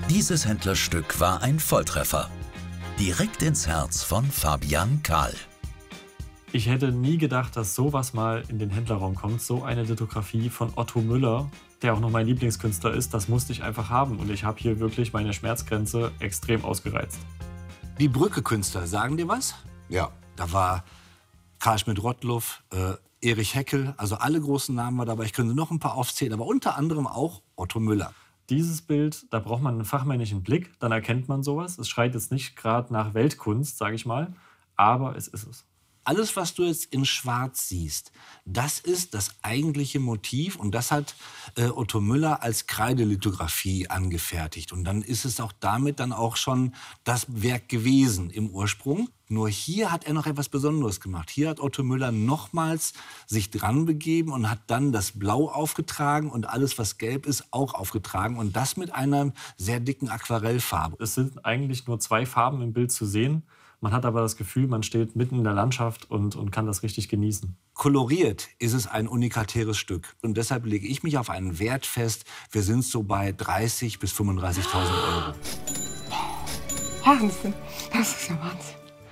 Dieses Händlerstück war ein Volltreffer. Direkt ins Herz von Fabian Kahl. Ich hätte nie gedacht, dass sowas mal in den Händlerraum kommt. So eine Lithografie von Otto Müller, der auch noch mein Lieblingskünstler ist, das musste ich einfach haben. Und ich habe hier wirklich meine Schmerzgrenze extrem ausgereizt. Die Brücke-Künstler, sagen dir was? Ja. Da war Karl Schmidt-Rottluff, Erich Heckel, also alle großen Namen waren dabei. Ich könnte noch ein paar aufzählen, aber unter anderem auch Otto Müller. Dieses Bild, da braucht man einen fachmännischen Blick, dann erkennt man sowas. Es schreit jetzt nicht gerade nach Weltkunst, sage ich mal, aber es ist es. Alles, was du jetzt in Schwarz siehst, das ist das eigentliche Motiv und das hat Otto Müller als Kreidelithografie angefertigt. Und dann ist es auch damit dann auch schon das Werk gewesen im Ursprung. Nur hier hat er noch etwas Besonderes gemacht. Hier hat Otto Müller nochmals sich dran begeben und hat dann das Blau aufgetragen und alles, was gelb ist, auch aufgetragen. Und das mit einer sehr dicken Aquarellfarbe. Es sind eigentlich nur 2 Farben im Bild zu sehen. Man hat aber das Gefühl, man steht mitten in der Landschaft und kann das richtig genießen. Koloriert ist es ein unikatäres Stück. Und deshalb lege ich mich auf einen Wert fest. Wir sind so bei 30.000 bis 35.000 Euro. Wahnsinn. Das ist ja Wahnsinn.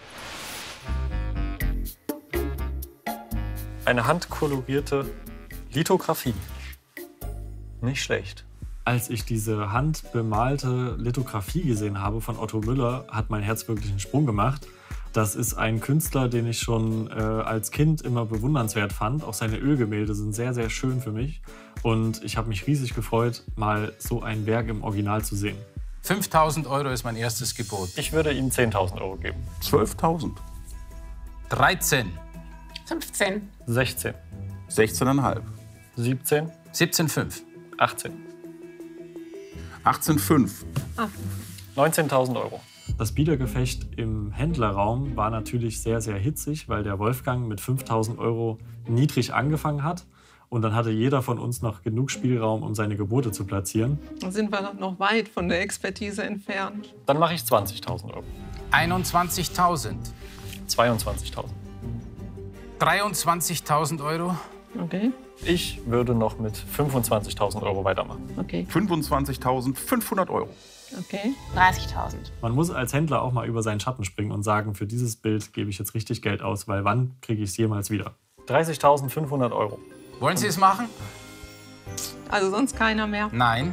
Eine handkolorierte Lithografie. Nicht schlecht. Als ich diese handbemalte Lithografie gesehen habe von Otto Müller, hat mein Herz wirklich einen Sprung gemacht. Das ist ein Künstler, den ich schon als Kind immer bewundernswert fand. Auch seine Ölgemälde sind sehr, sehr schön für mich. Und ich habe mich riesig gefreut, mal so ein Werk im Original zu sehen. 5.000 Euro ist mein erstes Gebot. Ich würde ihm 10.000 Euro geben. 12.000. 13. 15. 16. 16,5. 17. 17,5. 18. 18,5. 19.000 Euro. Das Biedergefecht im Händlerraum war natürlich sehr, sehr hitzig, weil der Wolfgang mit 5.000 Euro niedrig angefangen hat. Und dann hatte jeder von uns noch genug Spielraum, um seine Gebote zu platzieren. Da sind wir noch weit von der Expertise entfernt. Dann mache ich 20.000 Euro. 21.000. 22.000. 23.000 Euro. Okay, Ich würde noch mit 25.000 Euro weitermachen. okay, 25.500 Euro. okay. 30.000. Man muss als Händler auch mal über seinen Schatten springen und sagen, für dieses Bild gebe ich jetzt richtig Geld aus, weil wann kriege ich es jemals wieder? 30.500 Euro. Wollen Sie es machen? Also sonst keiner mehr? Nein.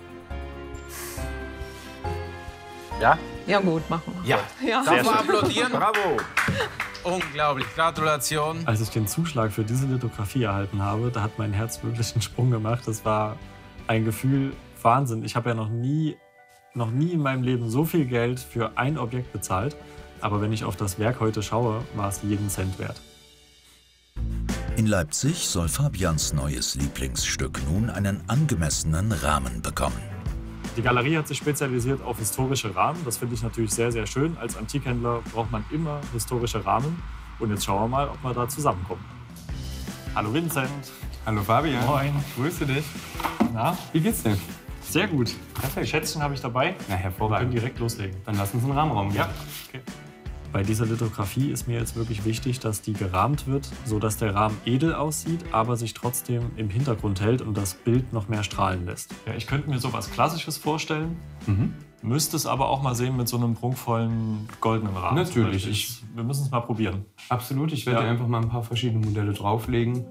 Ja? Ja gut, machen wir. Ja. Ja. Darf man applaudieren? Bravo. Unglaublich. Gratulation. Als ich den Zuschlag für diese Lithografie erhalten habe, da hat mein Herz wirklich einen Sprung gemacht. Das war ein Gefühl Wahnsinn. Ich habe ja noch nie in meinem Leben so viel Geld für ein Objekt bezahlt. Aber wenn ich auf das Werk heute schaue, war es jeden Cent wert. In Leipzig soll Fabians neues Lieblingsstück nun einen angemessenen Rahmen bekommen. Die Galerie hat sich spezialisiert auf historische Rahmen. Das finde ich natürlich sehr, sehr schön. Als Antikhändler braucht man immer historische Rahmen. Und jetzt schauen wir mal, ob wir da zusammenkommen. Hallo Vincent. Hallo Fabian. Moin. Grüße dich. Na, Wie geht's dir? sehr gut. Perfekt. Schätzchen habe ich dabei. Na, Wir können hervorragend. direkt loslegen. Dann lass uns in den Rahmenraum gehen. Ja, okay. Bei dieser Lithografie ist mir jetzt wirklich wichtig, dass die gerahmt wird, sodass der Rahmen edel aussieht, aber sich trotzdem im Hintergrund hält und das Bild noch mehr strahlen lässt. Ja, ich könnte mir so was Klassisches vorstellen, müsste es aber auch mal sehen mit so einem prunkvollen goldenen Rahmen. Natürlich. Zum Beispiel. Wir müssen es mal probieren. Absolut. Ich werde Ja. dir einfach mal ein paar verschiedene Modelle drauflegen.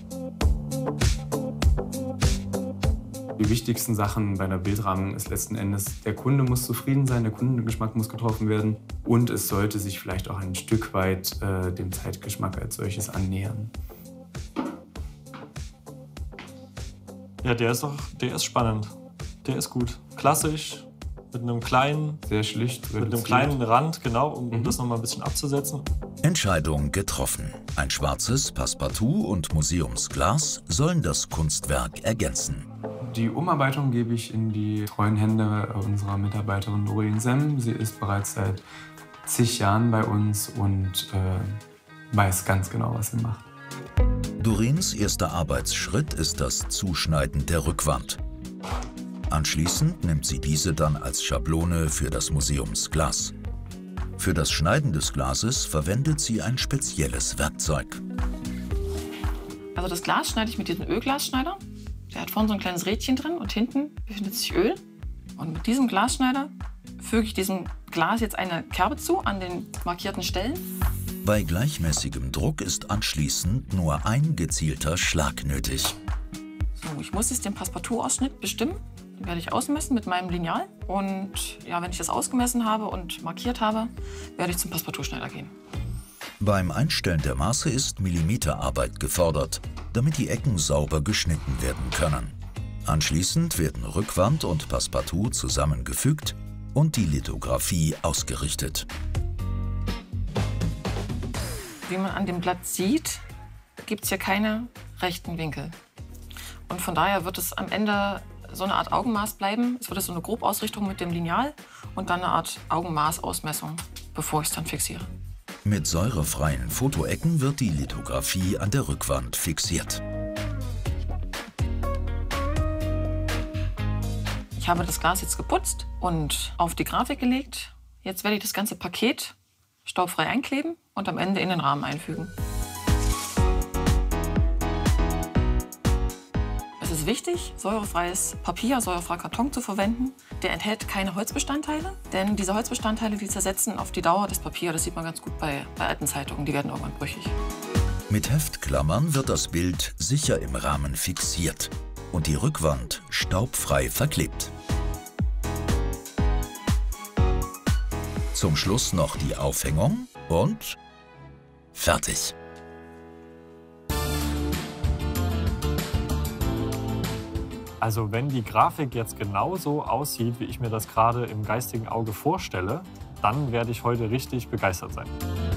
Die wichtigsten Sachen bei einer Bildrahmung ist letzten Endes, der Kunde muss zufrieden sein, der Kundengeschmack muss getroffen werden und es sollte sich vielleicht auch ein Stück weit dem Zeitgeschmack als solches annähern. Ja, der ist spannend. Der ist gut. Klassisch, mit einem kleinen, Sehr schlicht, mit einem reduziert. kleinen Rand, genau, um das noch mal ein bisschen abzusetzen. Entscheidung getroffen. Ein schwarzes Passepartout und Museumsglas sollen das Kunstwerk ergänzen. Die Umarbeitung gebe ich in die treuen Hände unserer Mitarbeiterin Doreen Semm. Sie ist bereits seit zig Jahren bei uns und weiß ganz genau, was sie macht. Doreens erster Arbeitsschritt ist das Zuschneiden der Rückwand. Anschließend nimmt sie diese dann als Schablone für das Museumsglas. Für das Schneiden des Glases verwendet sie ein spezielles Werkzeug. Also das Glas schneide ich mit diesem Ölglasschneider. Der hat vorne so ein kleines Rädchen drin und hinten befindet sich Öl. Und mit diesem Glasschneider füge ich diesem Glas jetzt eine Kerbe zu an den markierten Stellen. Bei gleichmäßigem Druck ist anschließend nur ein gezielter Schlag nötig. So, ich muss jetzt den Passepartout-Ausschnitt bestimmen. Den werde ich ausmessen mit meinem Lineal. Und ja, wenn ich das ausgemessen habe und markiert habe, werde ich zum Passepartout-Schneider gehen. Beim Einstellen der Maße ist Millimeterarbeit gefordert, damit die Ecken sauber geschnitten werden können. Anschließend werden Rückwand und Passepartout zusammengefügt und die Lithografie ausgerichtet. Wie man an dem Blatt sieht, gibt es hier keine rechten Winkel. Und von daher wird es am Ende so eine Art Augenmaß bleiben. Es wird so eine Grobausrichtung mit dem Lineal und dann eine Art Augenmaßausmessung, bevor ich es dann fixiere. Mit säurefreien Fotoecken wird die Lithografie an der Rückwand fixiert. Ich habe das Glas jetzt geputzt und auf die Grafik gelegt. Jetzt werde ich das ganze Paket staubfrei einkleben und am Ende in den Rahmen einfügen. Es ist wichtig, säurefreies Papier, säurefreier Karton zu verwenden. Der enthält keine Holzbestandteile, denn diese Holzbestandteile, die zersetzen auf die Dauer das Papier. Das sieht man ganz gut bei alten Zeitungen, die werden irgendwann brüchig. Mit Heftklammern wird das Bild sicher im Rahmen fixiert und die Rückwand staubfrei verklebt. Zum Schluss noch die Aufhängung und fertig. Also wenn die Grafik jetzt genauso aussieht, wie ich mir das gerade im geistigen Auge vorstelle, dann werde ich heute richtig begeistert sein.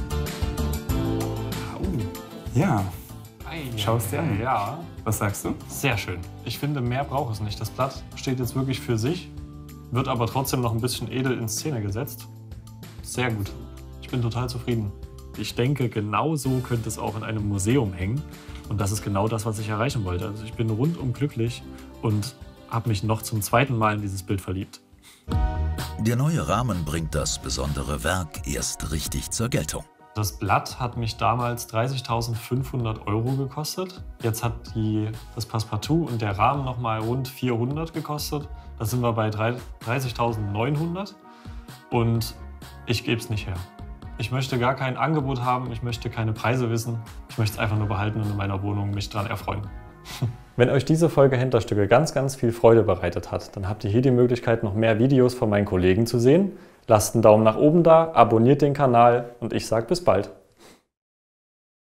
Ja, schau es dir an. Ja, Was sagst du? sehr schön. Ich finde, mehr braucht es nicht. Das Blatt steht jetzt wirklich für sich, wird aber trotzdem noch ein bisschen edel in Szene gesetzt. Sehr gut. Ich bin total zufrieden. Ich denke, genau so könnte es auch in einem Museum hängen. Und das ist genau das, was ich erreichen wollte. Also ich bin rundum glücklich und habe mich noch zum zweiten Mal in dieses Bild verliebt. Der neue Rahmen bringt das besondere Werk erst richtig zur Geltung. Das Blatt hat mich damals 30.500 € gekostet. Jetzt hat das Passepartout und der Rahmen noch mal rund 400 gekostet. Da sind wir bei 30.900 und ich gebe es nicht her. Ich möchte gar kein Angebot haben, ich möchte keine Preise wissen. Ich möchte es einfach nur behalten und in meiner Wohnung mich dran erfreuen. Wenn euch diese Folge Hinterstücke ganz viel Freude bereitet hat, dann habt ihr hier die Möglichkeit, noch mehr Videos von meinen Kollegen zu sehen. Lasst einen Daumen nach oben da, abonniert den Kanal und ich sage bis bald.